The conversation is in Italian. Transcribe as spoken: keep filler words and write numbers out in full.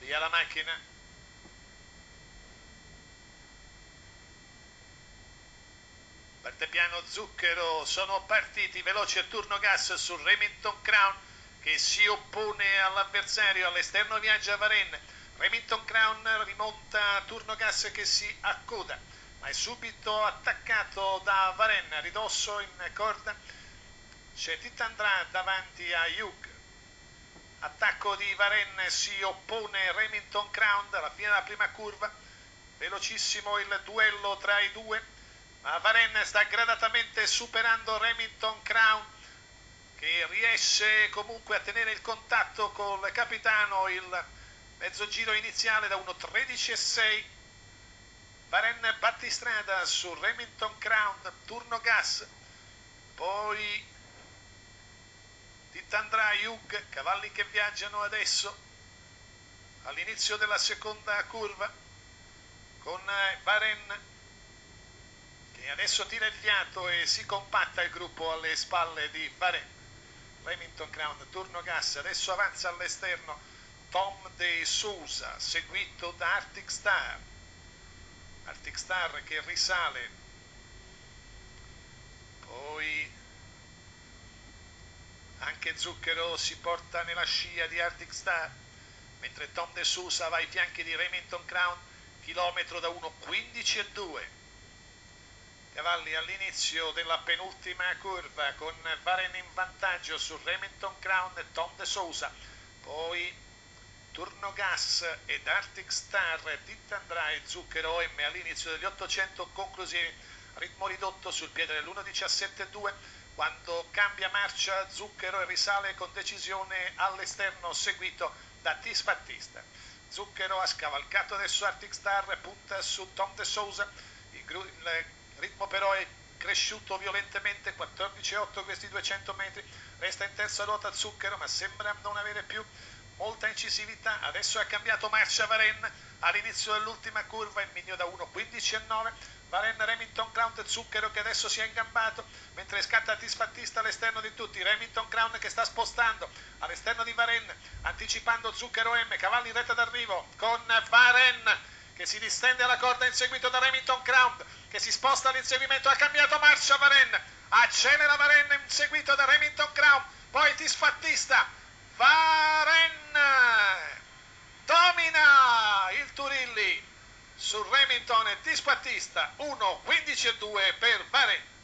via la macchina. Parte piano Zucchero, sono partiti veloci a turno gas su Remington Crown che si oppone all'avversario, all'esterno viaggia Varenne. Remington Crown rimonta a turno gas che si accoda, ma è subito attaccato da Varenne. A ridosso in corda c'è Titandra davanti a Hugh. Attacco di Varenne, si oppone Remington Crown alla fine della prima curva. Velocissimo il duello tra i due, ma Varenne sta gradatamente superando Remington Crown, che riesce comunque a tenere il contatto col capitano. Il mezzo giro iniziale da uno tredici e sei. Varenne battistrada su Remington Crown, turno gas, poi Titandra Hugh, cavalli che viaggiano adesso all'inizio della seconda curva con Varenne che adesso tira il fiato e si compatta il gruppo alle spalle di Varenne. Remington Crown, turno gas, adesso avanza all'esterno Tom De Sousa, seguito da Arctic Star. Arctic Star che risale, poi anche Zucchero si porta nella scia di Arctic Star, mentre Tom De Sousa va ai fianchi di Remington Crown, chilometro da uno quindici e due. Cavalli all'inizio della penultima curva con Varenne in vantaggio su Remington Crown e Tom De Sousa, poi turno gas ed Arctic Star, Titandra e Zucchero O M all'inizio degli ottocento conclusivi, ritmo ridotto sul piede dell'uno diciassette due, quando cambia marcia Zucchero e risale con decisione all'esterno seguito da Tis Battista. Zucchero ha scavalcato adesso Arctic Star, punta su Tom De Sousa, il, il ritmo però è cresciuto violentemente, quattordici e otto questi duecento metri, resta in terza ruota Zucchero ma sembra non avere più molta incisività. Adesso ha cambiato marcia Varenne all'inizio dell'ultima curva, il miglio da uno quindici e nove. Varenne, Remington Crown e Zucchero che adesso si è ingambato mentre scatta Tis Battista all'esterno di tutti. Remington Crown che sta spostando all'esterno di Varenne, anticipando Zucchero M, cavalli in retta d'arrivo con Varenne che si distende alla corda inseguito da Remington Crown che si sposta all'inseguimento. Ha cambiato marcia Varenne, accelera Varenne inseguito da Remington Crown, poi Tis Battista. Varenne domina il Turilli su Remington e Tis Battista, uno quindici e due per Varenne.